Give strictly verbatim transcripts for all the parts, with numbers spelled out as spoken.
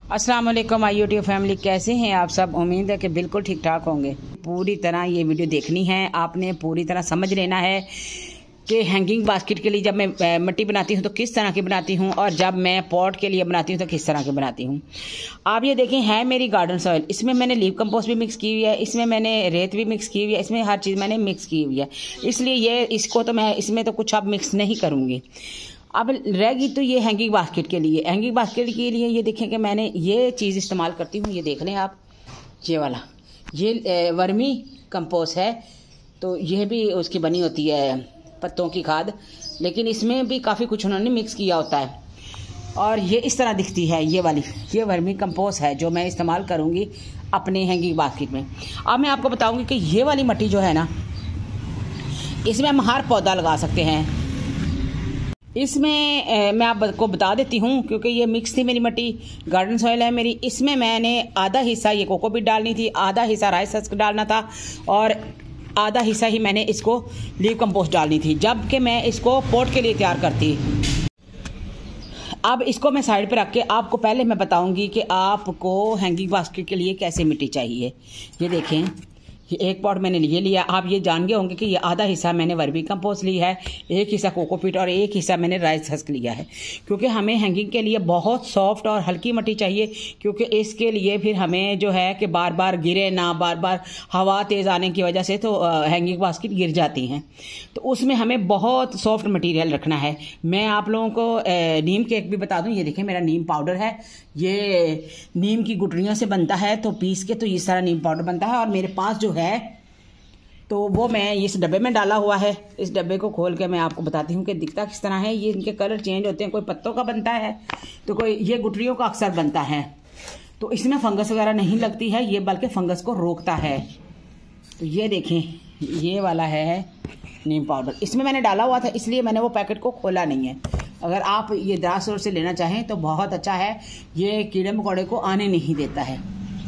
अस्सलाम वालेकुम my YouTube family, कैसे हैं आप सब। उम्मीद है कि बिल्कुल ठीक ठाक होंगे। पूरी तरह ये वीडियो देखनी है आपने, पूरी तरह समझ लेना है कि हैंगिंग बास्केट के लिए जब मैं मिट्टी बनाती हूँ तो किस तरह की बनाती हूँ, और जब मैं पॉट के लिए बनाती हूँ तो किस तरह की बनाती हूँ। आप ये देखें, है मेरी गार्डन सॉइल, इसमें मैंने लीव कंपोस्ट भी मिक्स की हुई है, इसमें मैंने रेत भी मिक्स की हुई है, इसमें हर चीज़ मैंने मिक्स की हुई है। इसलिए ये इसको तो मैं इसमें तो कुछ अब मिक्स नहीं करूँगी। अब रहेगी तो ये हैंगिंग बास्केट के लिए, हैंगिंग बास्केट के लिए ये देखें कि मैंने ये चीज़ इस्तेमाल करती हूँ। ये देख लें आप, ये वाला ये वर्मी कंपोस्ट है, तो यह भी उसकी बनी होती है पत्तों की खाद, लेकिन इसमें भी काफ़ी कुछ उन्होंने मिक्स किया होता है। और ये इस तरह दिखती है, ये वाली ये वर्मी कंपोस्ट है जो मैं इस्तेमाल करूँगी अपने हैंगिंग बास्केट में। अब मैं आपको बताऊँगी कि ये वाली मिट्टी जो है ना, इसमें हम हर पौधा लगा सकते हैं। इसमें ए, मैं आपको बता देती हूँ, क्योंकि ये मिक्स थी मेरी मिट्टी, गार्डन सॉइल है मेरी। इसमें मैंने आधा हिस्सा ये कोकोपीट डालनी थी, आधा हिस्सा राइस हस्क डालना था, और आधा हिस्सा ही मैंने इसको लीव कंपोस्ट डालनी थी, जबकि मैं इसको पॉट के लिए तैयार करती। अब इसको मैं साइड पे रख के आपको पहले मैं बताऊंगी कि आपको हैंगिंग बास्केट के लिए कैसे मिट्टी चाहिए। ये देखें, ये एक पॉट मैंने लिए लिया। आप ये जान गए होंगे कि ये आधा हिस्सा मैंने वर्मी कंपोस्ट ली है, एक हिस्सा कोकोपीट और एक हिस्सा मैंने राइस हस्क लिया है, क्योंकि हमें हैंगिंग के लिए बहुत सॉफ्ट और हल्की मिट्टी चाहिए। क्योंकि इसके लिए फिर हमें जो है कि बार बार गिरे ना, बार बार हवा तेज़ आने की वजह से तो हैंगिंग बास्केट गिर जाती हैं, तो उसमें हमें बहुत सॉफ्ट मटीरियल रखना है। मैं आप लोगों को नीम केक भी बता दूँ। ये देखें, मेरा नीम पाउडर है, ये नीम की गुठलियों से बनता है, तो पीस के तो इस तरह नीम पाउडर बनता है। और मेरे पास जो है तो वो मैं इस डब्बे में डाला हुआ है। इस डब्बे को खोल के मैं आपको बताती हूँ कि दिखता किस तरह है। ये इनके कलर चेंज होते हैं, कोई पत्तों का बनता है तो कोई ये गुठलियों का अक्सर बनता है, तो इसमें फंगस वगैरह नहीं लगती है ये, बल्कि फंगस को रोकता है। तो ये देखें, ये वाला है नीम पाउडर, इसमें मैंने डाला हुआ था, इसलिए मैंने वो पैकेट को खोला नहीं है। अगर आप ये दराज स्टोर से लेना चाहें तो बहुत अच्छा है, ये कीड़े मकोड़े को आने नहीं देता है।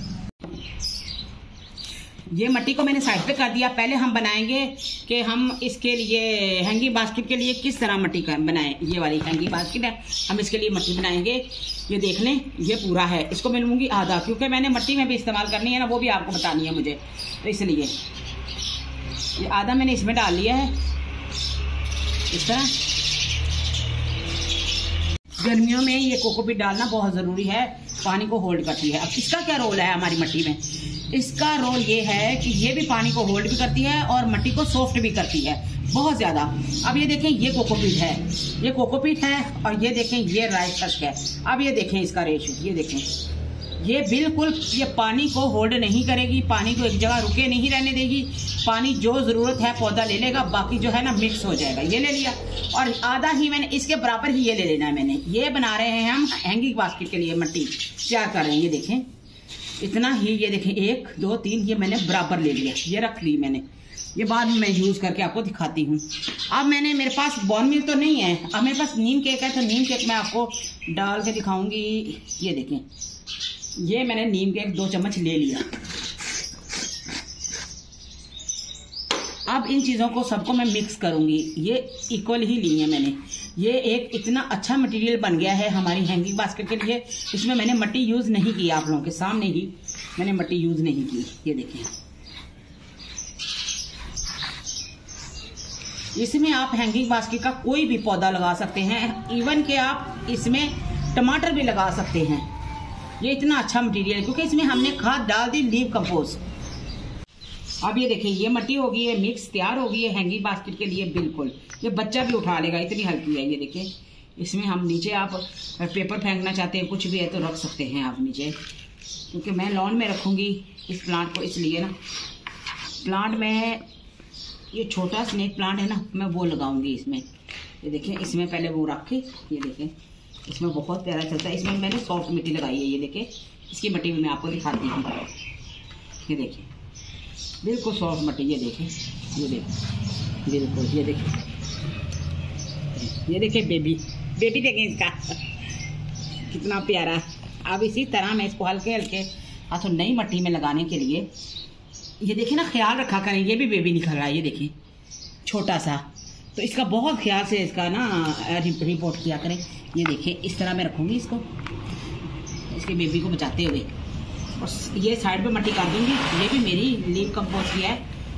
ये मिट्टी को मैंने साइड पे कर दिया। पहले हम बनाएंगे कि हम इसके लिए हैंगिंग बास्केट के लिए किस तरह मिट्टी बनाएं। ये वाली हैंगिंग बास्केट है, हम इसके लिए मिट्टी बनाएंगे। ये देख लें, ये पूरा है, इसको मैं लूँगी आधा, क्योंकि मैंने मिट्टी में भी इस्तेमाल करनी है ना, वो भी आपको बतानी है मुझे, तो इसलिए ये आधा मैंने इसमें डाल लिया है इस तरह। गर्मियों में ये कोकोपीट डालना बहुत ज़रूरी है, पानी को होल्ड करती है। अब इसका क्या रोल है हमारी मिट्टी में? इसका रोल ये है कि ये भी पानी को होल्ड भी करती है और मिट्टी को सॉफ्ट भी करती है बहुत ज़्यादा। अब ये देखें, ये कोकोपीट है, ये कोकोपीट है, और ये देखें ये राइस हस्क है। अब ये देखें इसका रेशो, ये देखें, ये बिल्कुल ये पानी को होल्ड नहीं करेगी, पानी को एक जगह रुके नहीं रहने देगी। पानी जो ज़रूरत है पौधा ले लेगा, बाकी जो है ना मिक्स हो जाएगा। ये ले लिया, और आधा ही मैंने इसके बराबर ही ये ले लेना है। मैंने ये बना रहे हैं हम हैंगिंग बास्केट के लिए, मिट्टी तैयार कर रहे हैं। ये देखें, इतना ही, ये देखें, एक दो तीन, ये मैंने बराबर ले लिया, ये रख ली मैंने। ये बाद में मैं यूज़ करके आपको दिखाती हूँ। अब मैंने, मेरे पास बॉर्न मिल तो नहीं है, अब मेरे पास नीम केक है, तो नीम केक मैं आपको डाल के दिखाऊंगी। ये देखें, ये मैंने नीम केक दो चम्मच ले लिया। अब इन चीज़ों को सबको मैं मिक्स करूंगी। ये इक्वल ही ली है मैंने। ये एक इतना अच्छा मटेरियल बन गया है हमारी हैंगिंग बास्केट के लिए। इसमें मैंने मिट्टी यूज़ नहीं की, आप लोगों के सामने ही मैंने मिट्टी यूज़ नहीं की। ये देखें, इसमें आप हैंगिंग बास्केट का कोई भी पौधा लगा सकते हैं, इवन के आप इसमें टमाटर भी लगा सकते हैं। ये इतना अच्छा मटेरियल है क्योंकि इसमें हमने खाद डाल दी, लीव कंपोस्ट। अब ये देखिए, ये मिट्टी होगी, ये मिक्स तैयार होगी है हैंगिंग बास्केट के लिए। बिल्कुल ये बच्चा भी उठा लेगा, इतनी हल्की है। ये देखिए, इसमें हम नीचे, आप पेपर फेंकना चाहते हैं, कुछ भी है तो रख सकते हैं आप नीचे, क्योंकि मैं लॉन में रखूँगी इस प्लांट को, इसलिए ना प्लांट में ये छोटा स्नेक प्लांट है ना, मैं वो लगाऊंगी इसमें। ये देखें, इसमें पहले वो रख के, ये देखें, इसमें बहुत प्यारा चलता है। इसमें मैंने सॉफ्ट मिट्टी लगाई है, ये देखें, इसकी मिट्टी भी मैं आपको दिखाती हूँ। ये देखिए, बिल्कुल सॉफ्ट मिट्टी, ये देखें, ये देखें, बिल्कुल, ये देखें, ये देखें बेबी बेबी देखें इसका कितना प्यारा। अब इसी तरह मैं इसको हल्के हल्के हाथों नई मिट्टी में लगाने के लिए, ये देखिए ना, ख्याल रखा करें। ये भी बेबी निकल रहा है, ये देखिए, छोटा सा, तो इसका बहुत ख्याल से इसका ना रिपोर्ट किया करें। ये देखिए, इस तरह मैं रखूँगी इसको, इसके बेबी को बचाते हुए। और ये साइड पे मट्टी कर दूंगी, ये भी मेरी लीव कंपोस्ट की है,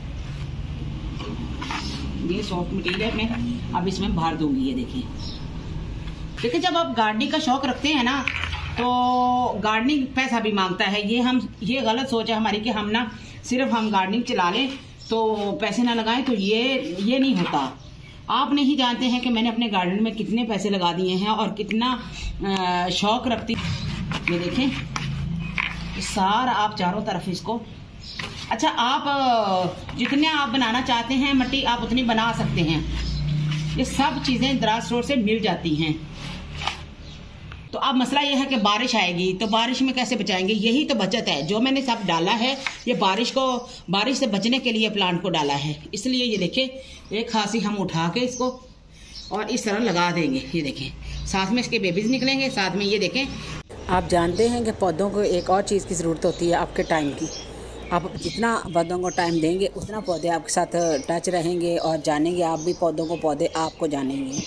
ये सॉफ्ट मटेरियल में अब इसमें भर दूंगी। ये देखिए देखिए जब आप गार्डनिंग का शौक रखते हैं ना तो गार्डनिंग पैसा भी मांगता है। ये हम ये गलत सोच है हमारी कि हम ना सिर्फ हम गार्डनिंग चला लें तो पैसे ना लगाएं, तो ये ये नहीं होता। आप नहीं जानते हैं कि मैंने अपने गार्डन में कितने पैसे लगा दिए हैं और कितना शौक रखती। ये देखें सारा आप चारों तरफ इसको, अच्छा आप जितने आप बनाना चाहते हैं मट्टी आप उतनी बना सकते हैं। ये सब चीज़ें दराज स्टोर से मिल जाती हैं। तो अब मसला ये है कि बारिश आएगी तो बारिश में कैसे बचाएंगे, यही तो बचत है। जो मैंने सब डाला है ये बारिश को बारिश से बचने के लिए प्लांट को डाला है। इसलिए ये देखिए एक खांसी हम उठा के इसको और इस तरह लगा देंगे। ये देखें साथ में इसके बेबीज निकलेंगे, साथ में ये देखें। आप जानते हैं कि पौधों को एक और चीज़ की ज़रूरत होती है आपके टाइम की। आप जितना पौधों को टाइम देंगे उतना पौधे आपके साथ टच रहेंगे और जानेंगे आप भी पौधों को, पौधे आपको जानेंगे।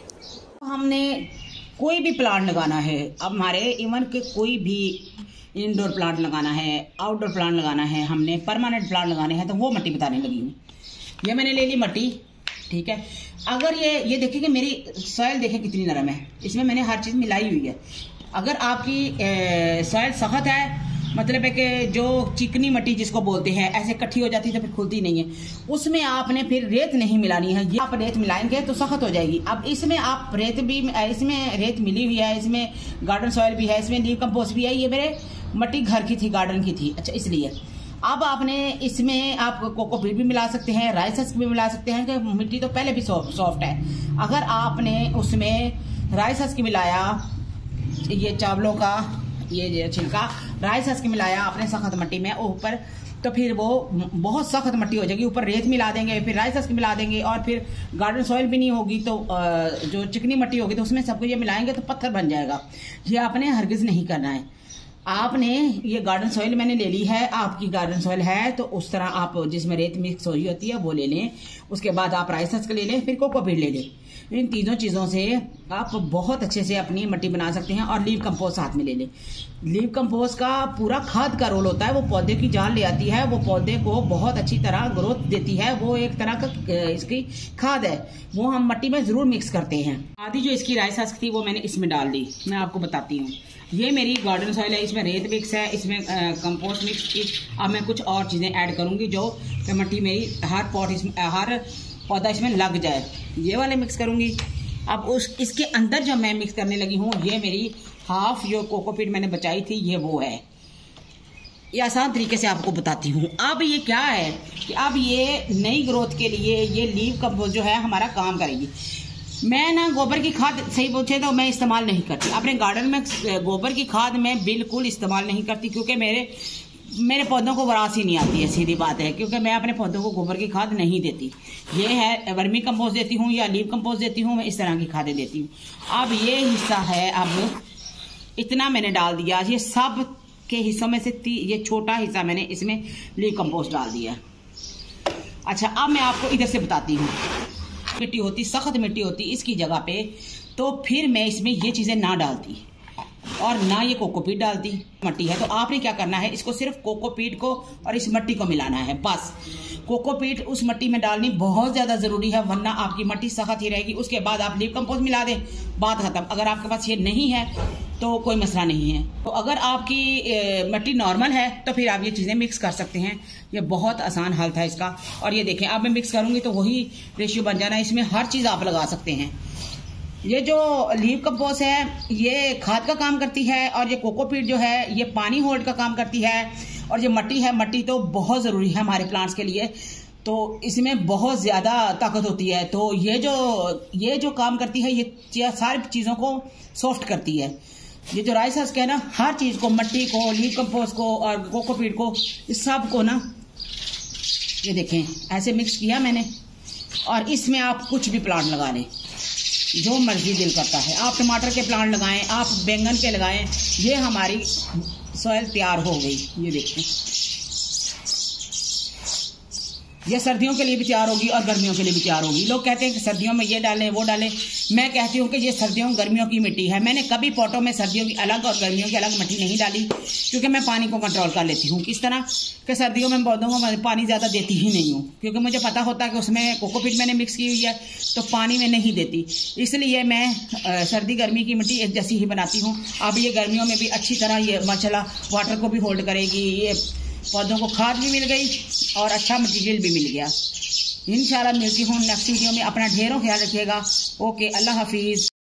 हमने कोई भी प्लांट लगाना है, अब हमारे इवन के कोई भी इंडोर प्लांट लगाना है, आउटडोर प्लांट लगाना है, हमने परमानेंट प्लांट लगाने हैं, तो वो मट्टी बताने लगी हूँ। ये मैंने ले ली मट्टी, ठीक है। अगर ये ये देखिए कि मेरी सॉइल देखें कितनी नरम है, इसमें मैंने हर चीज़ मिलाई हुई है। अगर आपकी सॉइल सख्त है, मतलब है कि जो चिकनी मट्टी जिसको बोलते हैं ऐसे इकट्ठी हो जाती है तो फिर खुलती नहीं है, उसमें आपने फिर रेत नहीं मिलानी है। ये आप रेत मिलाएंगे तो सख्त हो जाएगी। अब इसमें आप रेत भी, इसमें रेत मिली हुई है, इसमें गार्डन सॉइल भी है, इसमें लीव कंपोस्ट भी है। ये मेरे मट्टी घर की थी, गार्डन की थी। अच्छा इसलिए अब आपने इसमें आप कोकोपीट भी मिला सकते हैं, राइस हस्क भी मिला सकते हैं कि मिट्टी तो पहले भी सॉफ्ट है। अगर आपने उसमें राइस हस्क मिलाया, ये चावलों का ये छिलका राइस हस्क मिलाया आपने सख्त मट्टी में ऊपर, तो फिर वो बहुत सख्त मट्टी हो जाएगी। ऊपर रेत मिला देंगे, फिर राइस हस्क मिला देंगे और फिर गार्डन सॉइल भी नहीं होगी, तो जो चिकनी मट्टी होगी तो उसमें सब कुछ ये मिलाएंगे तो पत्थर बन जाएगा। ये आपने हरगिज नहीं करना है। आपने ये गार्डन सॉइल मैंने ले ली है, आपकी गार्डन सॉइल है तो उस तरह आप जिसमें रेत मिक्स हुई होती है वो ले लें। उसके बाद आप राइस हस्क ले लें, फिर कोकोपीट ले लें। इन तीनों चीज़ों से आप बहुत अच्छे से अपनी मट्टी बना सकते हैं। और लीव कंपोस्ट साथ में ले लें। लीव कंपोस्ट का पूरा खाद का रोल होता है, वो पौधे की जान ले आती है, वो पौधे को बहुत अच्छी तरह ग्रोथ देती है। वो एक तरह का इसकी खाद है, वो हम मट्टी में जरूर मिक्स करते हैं। आधी जो इसकी राइस हस्क थी वो मैंने इसमें डाल दी। मैं आपको बताती हूँ, ये मेरी गार्डन सॉइल है, इसमें रेत मिक्स है, इसमें कंपोस्ट मिक्स की। अब मैं कुछ और चीज़ें ऐड करूँगी जो मट्टी मेरी हर पॉट इसमें हर पौधा इसमें लग जाए। ये वाले मिक्स करूँगी। अब उस इसके अंदर जब मैं मिक्स करने लगी हूँ, ये मेरी हाफ जो कोकोपीट मैंने बचाई थी ये वो है। ये आसान तरीके से आपको बताती हूँ। अब ये क्या है कि अब ये नई ग्रोथ के लिए ये लीव कंपोस्ट जो है हमारा काम करेगी। मैं ना गोबर की खाद, सही पूछे तो मैं इस्तेमाल नहीं करती अपने गार्डन में। गोबर की खाद मैं बिल्कुल इस्तेमाल नहीं करती क्योंकि मेरे मेरे पौधों को वरासी नहीं आती है, सीधी बात है। क्योंकि मैं अपने पौधों को गोबर की खाद नहीं देती। ये है वर्मी कंपोस्ट देती हूँ या लीव कंपोस्ट देती हूँ, मैं इस तरह की खादें देती हूँ। अब ये हिस्सा है, अब इतना मैंने डाल दिया। ये सब के हिस्सों में से ये छोटा हिस्सा मैंने इसमें लीव कंपोस्ट डाल दिया। अच्छा अब मैं आपको इधर से बताती हूँ। मिट्टी होती, सख्त मिट्टी होती इसकी जगह पे, तो फिर मैं इसमें ये चीज़ें ना डालती और ना ये कोकोपीट डालती। मट्टी है तो आपने क्या करना है, इसको सिर्फ कोकोपीट को और इस मट्टी को मिलाना है बस। कोकोपीट उस मट्टी में डालनी बहुत ज़्यादा ज़रूरी है, वरना आपकी मट्टी सख्त ही रहेगी। उसके बाद आप लीव कंपोस्ट मिला दें, बात खत्म। अगर आपके पास ये नहीं है तो कोई मसला नहीं है। तो अगर आपकी ए, मट्टी नॉर्मल है तो फिर आप ये चीज़ें मिक्स कर सकते हैं। ये बहुत आसान हल था इसका। और ये देखें अब मैं मिक्स करूँगी तो वही रेशियो बन जाना है। इसमें हर चीज़ आप लगा सकते हैं। ये जो लीव कंपोस्ट है ये खाद का काम करती है और ये कोकोपीट जो है ये पानी होल्ड का काम करती है। और ये मट्टी है, मट्टी तो बहुत ज़रूरी है हमारे प्लांट्स के लिए, तो इसमें बहुत ज़्यादा ताकत होती है। तो ये जो ये जो काम करती है ये सारी चीज़ों को सॉफ्ट करती है। ये जो राइस हस्क है ना, हर चीज़ को, मट्टी को, लीव कंपोस्ट को और कोकोपीट को, इस सब को ना ये देखें ऐसे मिक्स किया मैंने। और इसमें आप कुछ भी प्लांट लगा लें, जो मर्जी दिल करता है। आप टमाटर के प्लांट लगाएं, आप बैंगन के लगाएं। ये हमारी सॉइल तैयार हो गई। ये देखिए ये सर्दियों के लिए भी तैयार होगी और गर्मियों के लिए भी तैयार होगी। लोग कहते हैं कि सर्दियों में ये डालें वो डालें, मैं कहती हूँ कि ये सर्दियों गर्मियों की मिट्टी है। मैंने कभी पॉटों में सर्दियों की अलग और गर्मियों की अलग मिट्टी नहीं डाली, क्योंकि मैं पानी को कंट्रोल कर लेती हूँ। किस तरह कि सर्दियों में पौधों को पानी ज़्यादा देती ही नहीं हूँ, क्योंकि मुझे पता होता है कि उसमें कोकोपीट मैंने मिक्स की हुई है, तो पानी में नहीं देती। इसलिए मैं आ, सर्दी गर्मी की मिट्टी एक जैसी ही बनाती हूँ। अब ये गर्मियों में भी अच्छी तरह ये माशाल्लाह वाटर को भी होल्ड करेगी। ये पौधों को खाद भी मिल गई और अच्छा मटीरियल भी मिल गया। इंशाल्लाह मिलती हूँ नेक्स्ट वीडियो में। अपना ढेरों ख्याल रखिएगा। ओके, अल्लाह हाफिज़।